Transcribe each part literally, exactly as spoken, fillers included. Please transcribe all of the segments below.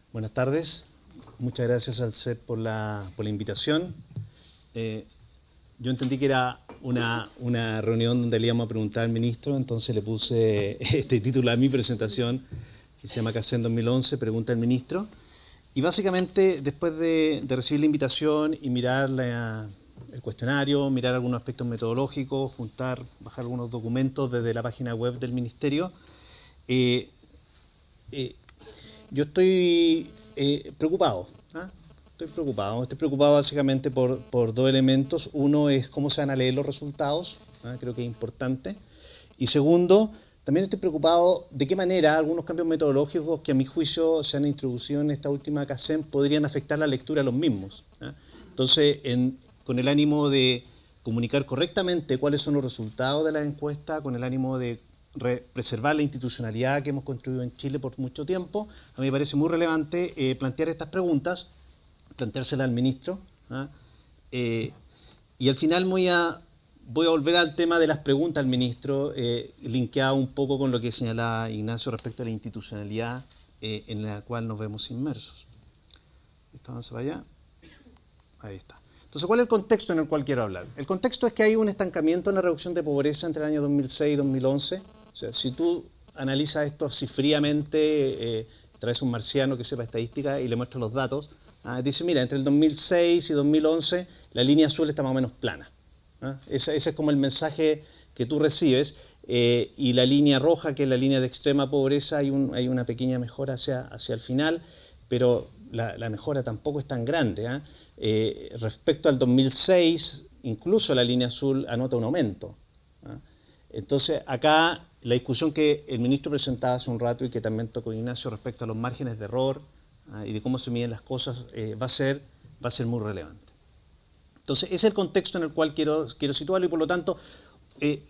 Buenas tardes, muchas gracias al C E P por la, por la invitación. Eh, yo entendí que era una, una reunión donde le íbamos a preguntar al ministro, entonces le puse este título a mi presentación, que se llama CACEN dos mil once, Pregunta al Ministro. Y básicamente, después de, de recibir la invitación y mirar la, el cuestionario, mirar algunos aspectos metodológicos, juntar, bajar algunos documentos desde la página web del Ministerio, eh, eh, yo estoy eh, preocupado. ¿ah? Estoy preocupado. Estoy preocupado básicamente por, por dos elementos. Uno es cómo se van a leer los resultados. ¿ah? Creo que es importante. Y segundo, también estoy preocupado de qué manera algunos cambios metodológicos que a mi juicio se han introducido en esta última CACEN podrían afectar la lectura de los mismos. ¿ah? Entonces, en, con el ánimo de comunicar correctamente cuáles son los resultados de la encuesta, con el ánimo de preservar la institucionalidad que hemos construido en Chile por mucho tiempo, a mí me parece muy relevante eh, plantear estas preguntas, planteárselas al ministro, ¿ah? eh, y al final voy a, voy a volver al tema de las preguntas al ministro, eh, linkeado un poco con lo que señalaba Ignacio respecto a la institucionalidad eh, en la cual nos vemos inmersos. ¿Esto avanza para allá? Ahí está. Entonces, ¿cuál es el contexto en el cual quiero hablar? El contexto es que hay un estancamiento en la reducción de pobreza entre el año dos mil seis y dos mil once. O sea, si tú analizas esto así fríamente, eh, traes un marciano que sepa estadística y le muestras los datos, ah, dice, mira, entre el dos mil seis y dos mil once la línea azul está más o menos plana. ¿ah? Ese, ese es como el mensaje que tú recibes. Eh, y la línea roja, que es la línea de extrema pobreza, hay, un, hay una pequeña mejora hacia, hacia el final, pero la, la mejora tampoco es tan grande. ¿eh? Eh, respecto al dos mil seis, incluso la línea azul anota un aumento. ¿eh? Entonces, acá la discusión que el ministro presentaba hace un rato y que también tocó Ignacio respecto a los márgenes de error ¿eh? y de cómo se miden las cosas, eh, va, a ser, va a ser muy relevante. Entonces, ese es el contexto en el cual quiero, quiero situarlo y por lo tanto, eh,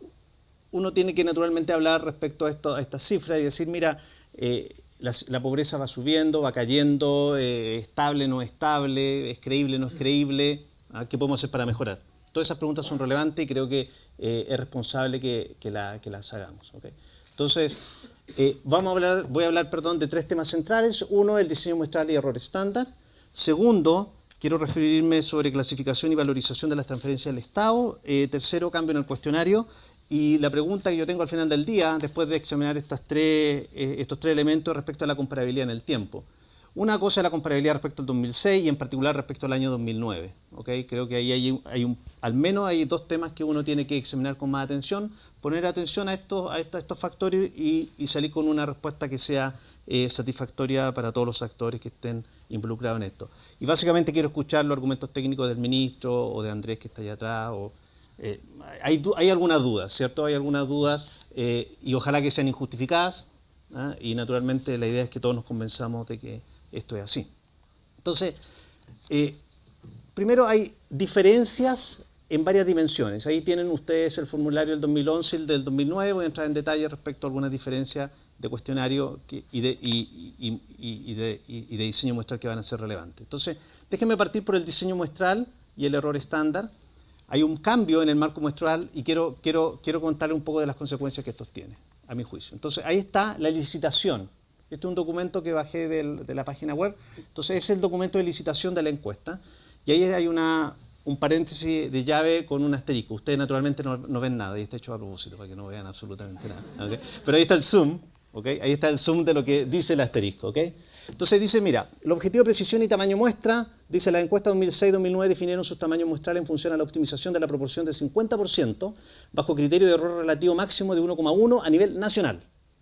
uno tiene que naturalmente hablar respecto a, esto, a estas cifras y decir, mira, eh, la, la pobreza va subiendo, va cayendo, eh, estable, no estable, es creíble, no es creíble, ¿ah? ¿Qué podemos hacer para mejorar? Todas esas preguntas son relevantes y creo que eh, es responsable que, que, la, que las hagamos. ¿okay? Entonces, eh, vamos a hablar, voy a hablar perdón, de tres temas centrales. Uno, el diseño muestral y error estándar. Segundo, quiero referirme sobre clasificación y valorización de las transferencias del Estado. Eh, tercero, cambio en el cuestionario. Y la pregunta que yo tengo al final del día, después de examinar estas tres, eh, estos tres elementos respecto a la comparabilidad en el tiempo. Una cosa es la comparabilidad respecto al dos mil seis y en particular respecto al año dos mil nueve. ¿okay? Creo que ahí hay, hay un, al menos hay dos temas que uno tiene que examinar con más atención, poner atención a estos, a estos, a estos factores y, y salir con una respuesta que sea eh, satisfactoria para todos los actores que estén involucrados en esto. Y básicamente quiero escuchar los argumentos técnicos del ministro o de Andrés que está allá atrás. O, eh, hay, hay algunas dudas, ¿cierto? Hay algunas dudas eh, y ojalá que sean injustificadas. ¿eh? Y naturalmente la idea es que todos nos convenzamos de que esto es así. Entonces, eh, primero hay diferencias en varias dimensiones. Ahí tienen ustedes el formulario del dos mil once y el del dos mil nueve. Voy a entrar en detalle respecto a algunas diferencias de cuestionario que, y, de, y, y, y, y, de, y de diseño muestral que van a ser relevantes. Entonces, déjenme partir por el diseño muestral y el error estándar. Hay un cambio en el marco muestral y quiero, quiero, quiero contarle un poco de las consecuencias que estos tienen, a mi juicio. Entonces, ahí está la licitación. Este es un documento que bajé del, de la página web. Entonces, es el documento de licitación de la encuesta. Y ahí hay una, un paréntesis de llave con un asterisco. Ustedes naturalmente no, no ven nada. Y está hecho a propósito para que no vean absolutamente nada. ¿okay? Pero ahí está el zoom. ¿okay? Ahí está el zoom de lo que dice el asterisco. ¿okay? Entonces dice, mira, el objetivo de precisión y tamaño muestra, dice la encuesta dos mil seis dos mil nueve definieron sus tamaños muestrales en función a la optimización de la proporción del cincuenta por ciento bajo criterio de error relativo máximo de uno coma uno a nivel nacional.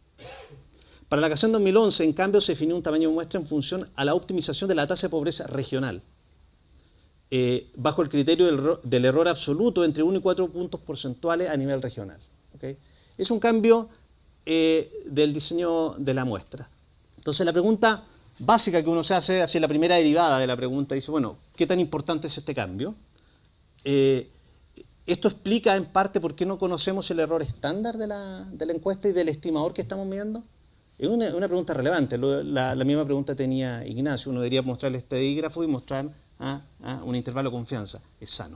Para la CACEN dos mil once, en cambio, se definió un tamaño de muestra en función a la optimización de la tasa de pobreza regional, eh, bajo el criterio del, del error absoluto entre uno y cuatro puntos porcentuales a nivel regional. ¿okay? Es un cambio eh, del diseño de la muestra. Entonces, la pregunta básica que uno se hace, así la primera derivada de la pregunta, dice, bueno, ¿qué tan importante es este cambio? Eh, esto explica en parte por qué no conocemos el error estándar de la, de la encuesta y del estimador que estamos midiendo. Es una, una pregunta relevante. La, la misma pregunta tenía Ignacio. Uno debería mostrar el estadígrafo y mostrar ah, ah, un intervalo de confianza. Es sano.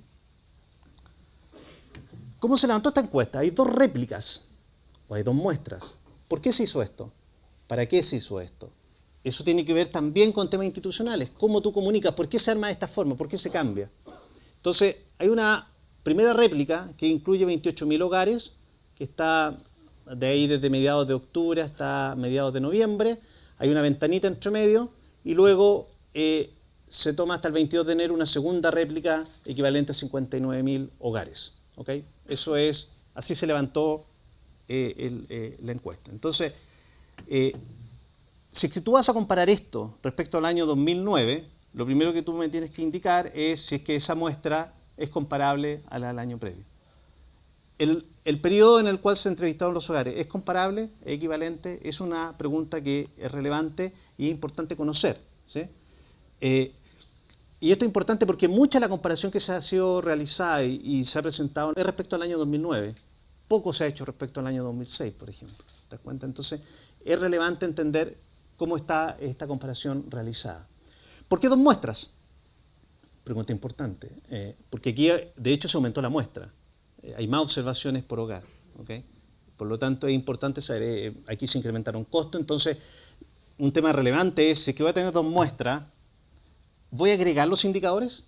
¿Cómo se levantó esta encuesta? Hay dos réplicas o hay dos muestras. ¿Por qué se hizo esto? ¿Para qué se hizo esto? eso tiene que ver también con temas institucionales. ¿Cómo tú comunicas? ¿Por qué se arma de esta forma? ¿Por qué se cambia? Entonces, hay una primera réplica que incluye veintiocho mil hogares, que está de ahí desde mediados de octubre hasta mediados de noviembre. Hay una ventanita entre medio y luego eh, se toma hasta el veintidós de enero una segunda réplica equivalente a cincuenta y nueve mil hogares. ¿Okay? Eso es, así se levantó eh, el, eh, la encuesta. Entonces, eh, si es que tú vas a comparar esto respecto al año dos mil nueve, lo primero que tú me tienes que indicar es si es que esa muestra es comparable a la del año previo. El, el periodo en el cual se entrevistaron los hogares, ¿es comparable? ¿Es equivalente? Es una pregunta que es relevante y es importante conocer, ¿sí? Eh, y esto es importante porque mucha de la comparación que se ha sido realizada y, y se ha presentado es respecto al año dos mil nueve. Poco se ha hecho respecto al año dos mil seis, por ejemplo. ¿Te das cuenta? Entonces, es relevante entender cómo está esta comparación realizada. ¿Por qué dos muestras? Pregunta importante. Eh, porque aquí, de hecho, se aumentó la muestra. Eh, hay más observaciones por hogar. ¿Okay? Por lo tanto, es importante saber, eh, aquí se incrementaron costos. Entonces, un tema relevante es, si que voy a tener dos muestras, ¿voy a agregar los indicadores?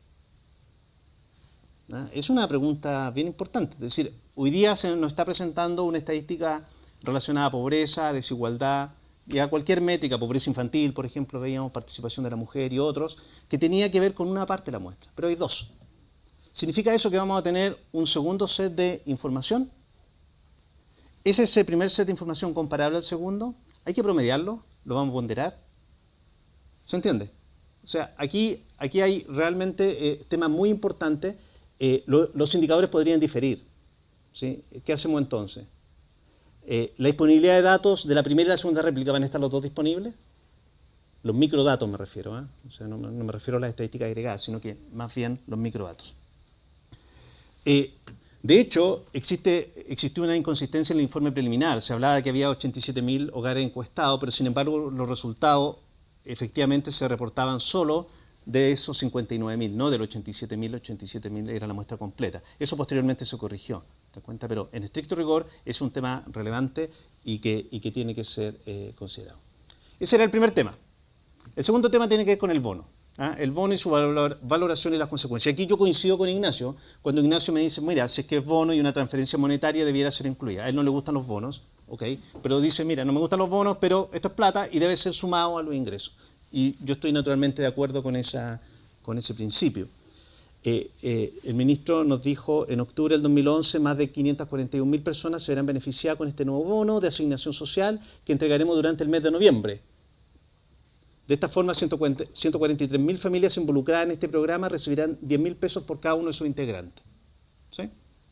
¿Ah? Es una pregunta bien importante. Es decir, hoy día se nos está presentando una estadística relacionada a pobreza, desigualdad, y a cualquier métrica, pobreza infantil, por ejemplo, veíamos participación de la mujer y otros, que tenía que ver con una parte de la muestra, pero hay dos. ¿Significa eso que vamos a tener un segundo set de información? ¿Es ese primer set de información comparable al segundo? ¿Hay que promediarlo? ¿Lo vamos a ponderar? ¿Se entiende? O sea, aquí, aquí hay realmente eh, temas muy importantes. Eh, lo, los indicadores podrían diferir, ¿sí? ¿Qué hacemos entonces? Eh, ¿La disponibilidad de datos de la primera y la segunda réplica van a estar los dos disponibles? Los microdatos me refiero, ¿eh? O sea, no, no me refiero a las estadísticas agregadas, sino que más bien los microdatos. Eh, de hecho, existe, existió una inconsistencia en el informe preliminar. Se hablaba de que había ochenta y siete mil hogares encuestados, pero sin embargo los resultados efectivamente se reportaban solo de esos cincuenta y nueve mil, no del ochenta y siete mil, ochenta y siete mil era la muestra completa. Eso posteriormente se corrigió. ¿Te das cuenta? Pero en estricto rigor es un tema relevante y que, y que tiene que ser eh, considerado. Ese era el primer tema. El segundo tema tiene que ver con el bono. ¿ah? El bono y su valor, valoración y las consecuencias. Aquí yo coincido con Ignacio, cuando Ignacio me dice, mira, si es que es bono y una transferencia monetaria debiera ser incluida. A él no le gustan los bonos, ¿ok? Pero dice, mira, no me gustan los bonos, pero esto es plata y debe ser sumado a los ingresos. Y yo estoy naturalmente de acuerdo con, esa, con ese principio. Eh, eh, el ministro nos dijo en octubre del dos mil once más de quinientas cuarenta y un mil personas se verán beneficiadas con este nuevo bono de asignación social que entregaremos durante el mes de noviembre. De esta forma, ciento cuarenta y tres mil familias involucradas en este programa recibirán diez mil pesos por cada uno de sus integrantes. ¿Sí?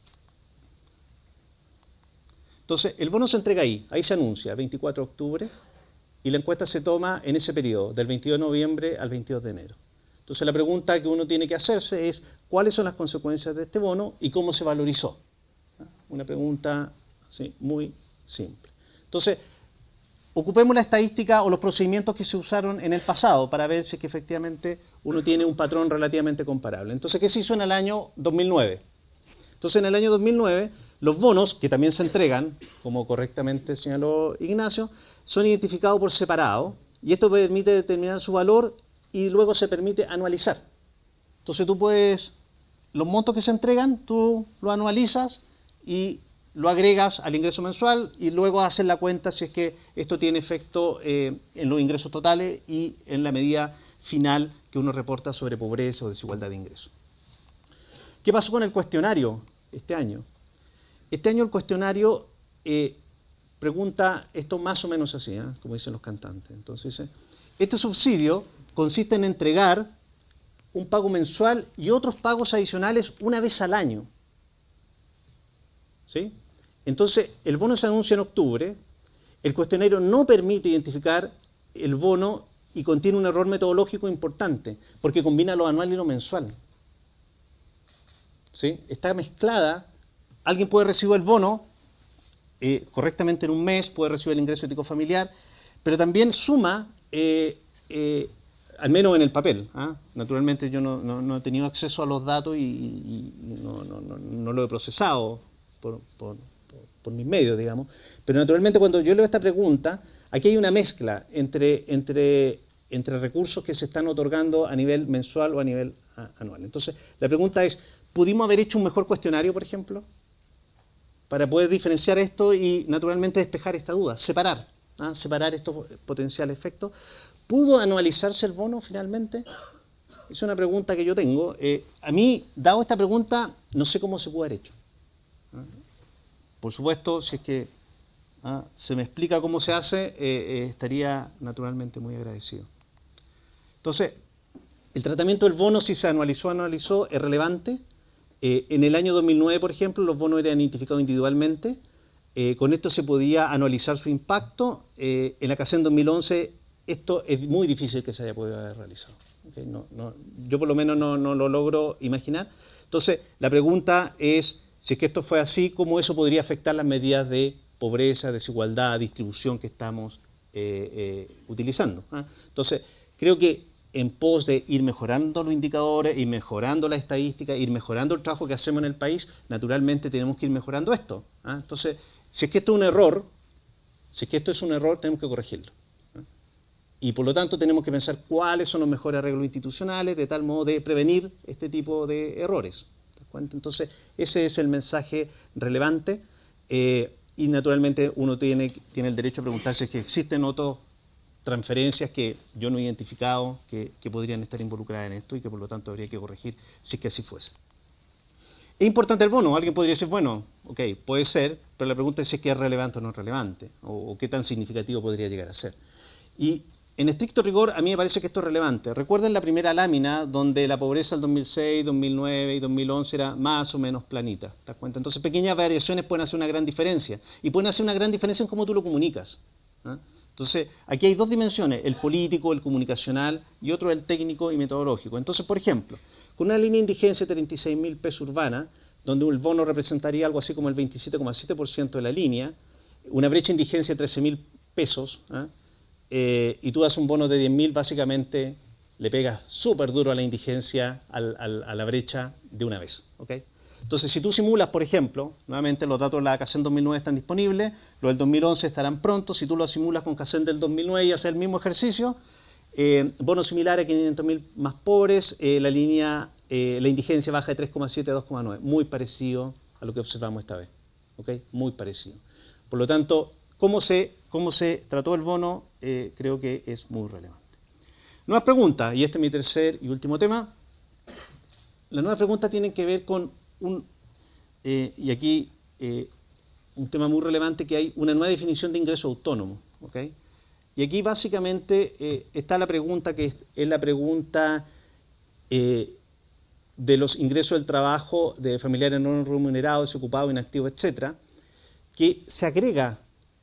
Entonces, el bono se entrega ahí, ahí se anuncia, el veinticuatro de octubre, y la encuesta se toma en ese periodo, del veintidós de noviembre al veintidós de enero. Entonces la pregunta que uno tiene que hacerse es ¿cuáles son las consecuencias de este bono y cómo se valorizó? Una pregunta ¿sí? muy simple. Entonces, ocupemos la estadística o los procedimientos que se usaron en el pasado para ver si es que efectivamente uno tiene un patrón relativamente comparable. Entonces, ¿qué se hizo en el año dos mil nueve? Entonces, en el año dos mil nueve, los bonos, que también se entregan, como correctamente señaló Ignacio, son identificados por separado y esto permite determinar su valor y luego se permite anualizar. Entonces tú puedes, los montos que se entregan, tú lo anualizas y lo agregas al ingreso mensual y luego haces la cuenta si es que esto tiene efecto eh, en los ingresos totales y en la medida final que uno reporta sobre pobreza o desigualdad de ingresos. ¿Qué pasó con el cuestionario este año? Este año el cuestionario eh, pregunta esto más o menos así, ¿eh? Como dicen los cantantes. Entonces dice, este subsidio consiste en entregar un pago mensual y otros pagos adicionales una vez al año. ¿Sí? Entonces, el bono se anuncia en octubre, el cuestionario no permite identificar el bono y contiene un error metodológico importante, porque combina lo anual y lo mensual. ¿Sí? Está mezclada, alguien puede recibir el bono eh, correctamente en un mes, puede recibir el ingreso ético familiar, pero también suma... Eh, eh, al menos en el papel. ¿ah? Naturalmente yo no, no, no he tenido acceso a los datos y, y no, no, no, no lo he procesado por, por, por, por mis medios, digamos. Pero naturalmente cuando yo leo esta pregunta, aquí hay una mezcla entre, entre, entre recursos que se están otorgando a nivel mensual o a nivel a, anual. Entonces, la pregunta es, ¿pudimos haber hecho un mejor cuestionario, por ejemplo? Para poder diferenciar esto y, naturalmente, despejar esta duda, separar, ¿ah? separar estos potenciales efectos. ¿Pudo anualizarse el bono finalmente? Es una pregunta que yo tengo. Eh, a mí, dado esta pregunta, no sé cómo se pudo haber hecho. ¿Ah? Por supuesto, si es que ¿ah? se me explica cómo se hace, eh, eh, estaría naturalmente muy agradecido. Entonces, el tratamiento del bono, si se anualizó o anualizó, es relevante. Eh, en el año dos mil nueve, por ejemplo, los bonos eran identificados individualmente. Eh, con esto se podía anualizar su impacto. Eh, en la CACEN dos mil once, esto es muy difícil que se haya podido haber realizado. ¿Okay? No, no, yo por lo menos no, no lo logro imaginar. Entonces, la pregunta es, si es que esto fue así, ¿cómo eso podría afectar las medidas de pobreza, desigualdad, distribución que estamos eh, eh, utilizando? ¿Ah? Entonces, creo que en pos de ir mejorando los indicadores, ir mejorando la estadística, ir mejorando el trabajo que hacemos en el país, naturalmente tenemos que ir mejorando esto. ¿Ah? Entonces, si es que esto es un error, si es que esto es un error, tenemos que corregirlo. ¿Ah? Y por lo tanto tenemos que pensar cuáles son los mejores arreglos institucionales, de tal modo de prevenir este tipo de errores. ¿Te das cuenta? Entonces, ese es el mensaje relevante. Eh, y naturalmente uno tiene, tiene el derecho a preguntarse si existen otros transferencias que yo no he identificado que, que podrían estar involucradas en esto y que por lo tanto habría que corregir si es que así fuese. ¿Es importante el bono? Alguien podría decir, bueno, ok, puede ser, pero la pregunta es si es que es relevante o no es relevante, o, o qué tan significativo podría llegar a ser. Y en estricto rigor, a mí me parece que esto es relevante. Recuerden la primera lámina donde la pobreza del dos mil seis, dos mil nueve y dos mil once era más o menos planita. ¿Te das cuenta? Entonces, pequeñas variaciones pueden hacer una gran diferencia. Y pueden hacer una gran diferencia en cómo tú lo comunicas. ¿Ah? Entonces, aquí hay dos dimensiones, el político, el comunicacional, y otro el técnico y metodológico. Entonces, por ejemplo, con una línea de indigencia de treinta y seis mil pesos urbana, donde el bono representaría algo así como el veintisiete coma siete por ciento de la línea, una brecha de indigencia de trece mil pesos, ¿eh? Eh, y tú das un bono de diez mil, básicamente le pegas súper duro a la indigencia, al, al, a la brecha de una vez. ¿Okay? Entonces, si tú simulas, por ejemplo, nuevamente los datos de la CACEN dos mil nueve están disponibles, los del dos mil once estarán pronto, si tú lo simulas con CACEN del dos mil nueve y haces el mismo ejercicio, eh, bonos similares a quinientos mil más pobres, eh, la línea, eh, la indigencia baja de tres coma siete a dos coma nueve, muy parecido a lo que observamos esta vez, ¿okay? Muy parecido. Por lo tanto, cómo se, cómo se trató el bono, eh, creo que es muy relevante. Nuevas preguntas, y este es mi tercer y último tema. Las nuevas preguntas tienen que ver con un, eh, y aquí eh, un tema muy relevante, que hay una nueva definición de ingreso autónomo. ¿Okay? Y aquí básicamente eh, está la pregunta que es, es la pregunta eh, de los ingresos del trabajo de familiares no remunerados, desocupados, inactivos, etcétera, que se agrega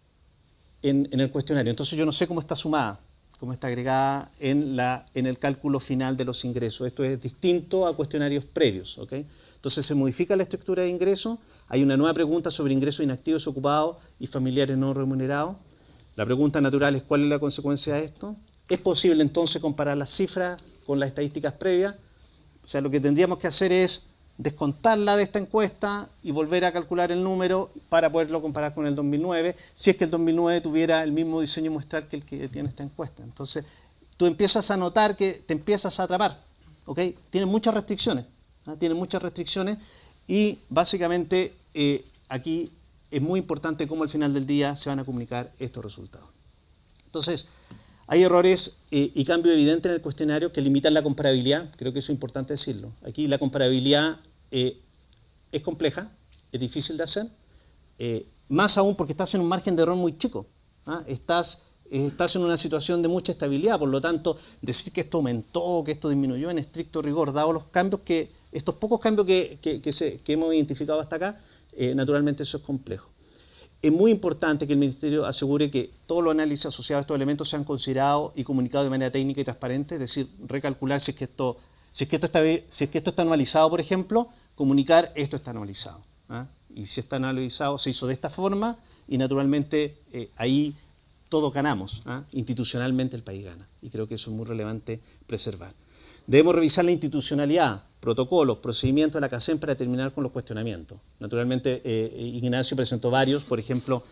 en, en el cuestionario. Entonces yo no sé cómo está sumada, cómo está agregada en, la, en el cálculo final de los ingresos. Esto es distinto a cuestionarios previos. ¿Okay? Entonces se modifica la estructura de ingresos, hay una nueva pregunta sobre ingresos inactivos, desocupados y familiares no remunerados. La pregunta natural es cuál es la consecuencia de esto. ¿Es posible entonces comparar las cifras con las estadísticas previas? O sea, lo que tendríamos que hacer es descontarla de esta encuesta y volver a calcular el número para poderlo comparar con el dos mil nueve, si es que el dos mil nueve tuviera el mismo diseño muestral que el que tiene esta encuesta. Entonces, tú empiezas a notar que te empiezas a atrapar, ¿ok? Tiene muchas restricciones, ¿no? Tiene muchas restricciones y básicamente eh, aquí es muy importante cómo al final del día se van a comunicar estos resultados. Entonces, hay errores eh, y cambio evidente en el cuestionario que limitan la comparabilidad, creo que eso es importante decirlo. Aquí la comparabilidad eh, es compleja, es difícil de hacer, eh, más aún porque estás en un margen de error muy chico. ¿Ah? Estás, eh, estás en una situación de mucha estabilidad, por lo tanto, decir que esto aumentó, que esto disminuyó en estricto rigor, dado los cambios que, estos pocos cambios que, que, que, se, que hemos identificado hasta acá, eh, naturalmente eso es complejo. Es muy importante que el Ministerio asegure que todos los análisis asociados a estos elementos sean considerados y comunicados de manera técnica y transparente, es decir, recalcular si es que esto, si es que esto, está, si es que esto está anualizado, por ejemplo, comunicar esto está anualizado. ¿Ah? Y si está anualizado, se hizo de esta forma y naturalmente eh, ahí todos ganamos, ¿ah? Institucionalmente el país gana. Y creo que eso es muy relevante preservar. Debemos revisar la institucionalidad, protocolos, procedimientos de la CACEN para terminar con los cuestionamientos. Naturalmente, eh, Ignacio presentó varios, por ejemplo,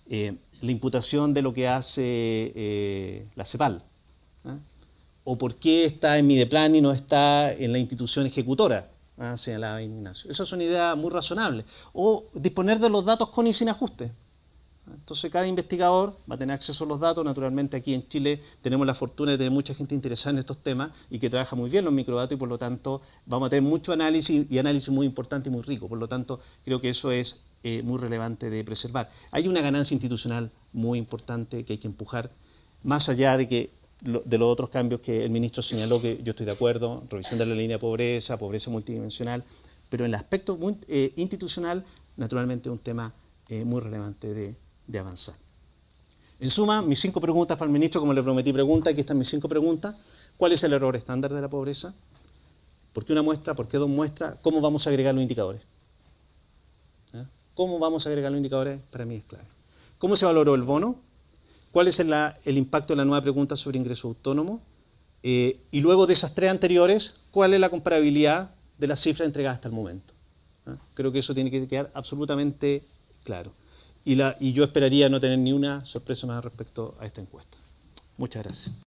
eh, la imputación de lo que hace eh, la CEPAL, ¿eh? O por qué está en Mideplan y no está en la institución ejecutora, ¿eh? Señalaba Ignacio. Esas son ideas muy razonables. O disponer de los datos con y sin ajuste. Entonces cada investigador va a tener acceso a los datos. Naturalmente aquí en Chile tenemos la fortuna de tener mucha gente interesada en estos temas y que trabaja muy bien los microdatos, y por lo tanto vamos a tener mucho análisis y análisis muy importante y muy rico. Por lo tanto creo que eso es eh, muy relevante de preservar. Hay una ganancia institucional muy importante que hay que empujar, más allá de que de los otros cambios que el ministro señaló, que yo estoy de acuerdo, revisión de la línea de pobreza, pobreza multidimensional, pero en el aspecto muy, eh, institucional, naturalmente es un tema eh, muy relevante de de avanzar. En suma, mis cinco preguntas para el ministro, como le prometí preguntas, aquí están mis cinco preguntas. ¿Cuál es el error estándar de la pobreza? ¿Por qué una muestra? ¿Por qué dos muestras? ¿Cómo vamos a agregar los indicadores? ¿Eh? ¿Cómo vamos a agregar los indicadores? Para mí es clave. ¿Cómo se valoró el bono? ¿Cuál es el, el impacto de la nueva pregunta sobre ingreso autónomo? Eh, y luego de esas tres anteriores, ¿cuál es la comparabilidad de las cifras entregadas hasta el momento? ¿Eh? Creo que eso tiene que quedar absolutamente claro. Y, la, y yo esperaría no tener ni una sorpresa más respecto a esta encuesta. Muchas gracias.